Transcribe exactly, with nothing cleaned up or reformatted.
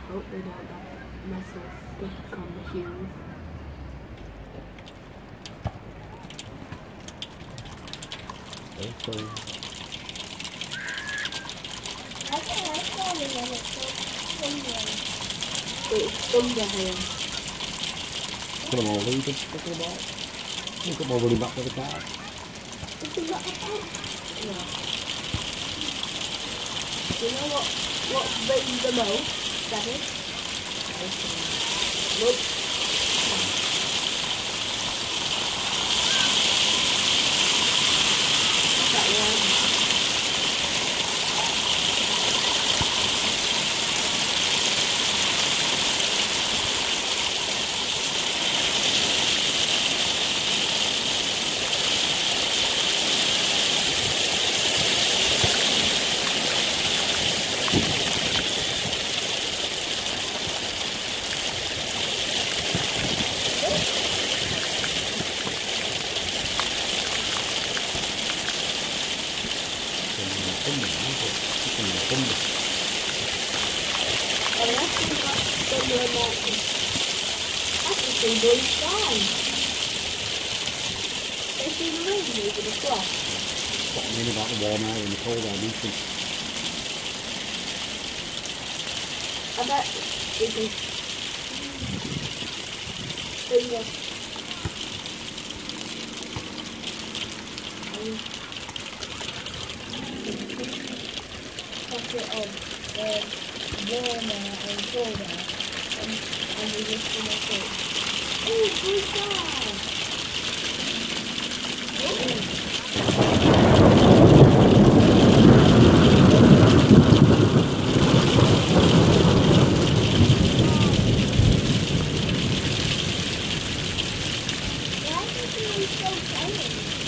Hope they don't have mess with stick on the shoes. Okay. I think I saw it when it's so thumbling. It's thunder here. Put them all leave it, talking about. Look at my running back to the car. Isn't that a pet? No. Do you know what, what rains the most, Daddy? Look. That one. And that's when you're like, that's just been blue sky. They see the rain moving as well. What I mean about the warm air and the cold air meeting. I bet it is. Finger. Pocket of the warmer and colder. And, and we just going to say, oh, blue sky. Why is it so silent?